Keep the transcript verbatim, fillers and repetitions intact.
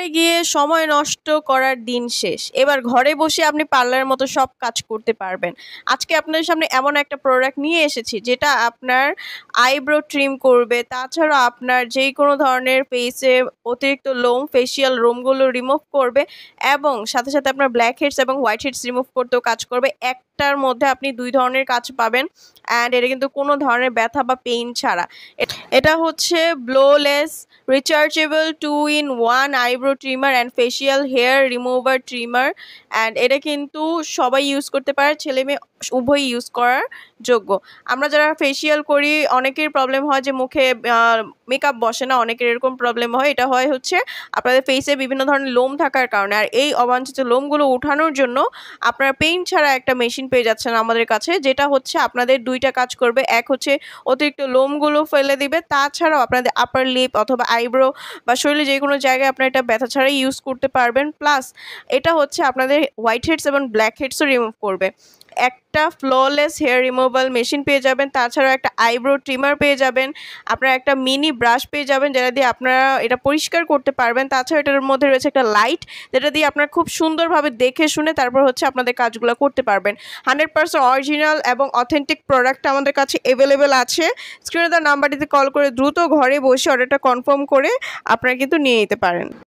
গিয়ে সময় নষ্ট করার দিন শেষ। এবার ঘরে বসে আপনি পার্লারের মতো সব কাজ করতে পারবেন। আজকে আপনাদের সামনে এমন একটা প্রোডাক্ট নিয়ে এসেছি যেটা আপনার আইব্রো ট্রিম করবে, তাছাড়া আপনার যেই কোনো ধরনের ফেসে অতিরিক্ত লোম, ফেসিয়াল লোমগুলো রিমুভ করবে এবং সাথে, সাথে আপনার ব্ল্যাক হেডস এবং হোয়াইট হেডস রিমুভ করতেও কাজ করবে। একটার মধ্যে আপনি দুই ধরনের কাজ পাবেন অ্যান্ড এটা কিন্তু কোনো ধরনের ব্যথা বা পেইন ছাড়া। এটা হচ্ছে ব্লোলেস rechargeable two in one eyebrow trimmer and facial hair remover trimmer and এটা কিন্তু সবাই ইউজ করতে পারে, ছেলে মেয়ে উভয়ই ইউজ করার যোগ্য। আমরা যারা ফেসিয়াল করি অনেকের প্রবলেম হয় যে মুখে মেকআপ বসে না, অনেকের এরকম প্রবলেম হয়। এটা হয় হচ্ছে আপনাদের ফেসে বিভিন্ন ধরনের লোম থাকার কারণে। আর এই অবাঞ্ছিত লোমগুলো উঠানোর জন্য আপনারা পেইন্ট ছাড়া একটা মেশিন পেয়ে যাচ্ছেন আমাদের কাছে, যেটা হচ্ছে আপনাদের দুইটা কাজ করবে। এক হচ্ছে অতিরিক্ত লোমগুলো ফেলে দিবে, তাছাড়াও আপনাদের আপার লিপ অথবা আইব্রো বা শরীরে যে কোনো জায়গায় আপনারা এটা ব্যথা ছাড়াই ইউজ করতে পারবেন। প্লাস এটা হচ্ছে আপনাদের হোয়াইট হেডস এবং ব্ল্যাক হেডসও রিমুভ করবে। একটা ফ্ললেস হেয়ার রিমুভাল মেশিন পেয়ে যাবেন, তাছাড়াও একটা আইব্রো ট্রিমার পেয়ে যাবেন, আপনারা একটা মিনি ব্রাশ পেয়ে যাবেন যেটা দিয়ে আপনারা এটা পরিষ্কার করতে পারবেন। তাছাড়া এটার মধ্যে রয়েছে একটা লাইট যেটা দিয়ে আপনারা খুব সুন্দরভাবে দেখে শুনে তারপর হচ্ছে আপনাদের কাজগুলো করতে পারবেন। হান্ড্রেড পার্সেন্ট অরিজিনাল এবং অথেন্টিক প্রোডাক্ট আমাদের কাছে অ্যাভেলেবেল আছে। স্ক্রিনে দেওয়া নাম্বারটিতে কল করে দ্রুত ঘরে বসে অর্ডারটা কনফার্ম করে আপনারা কিন্তু নিয়ে নিতে পারেন।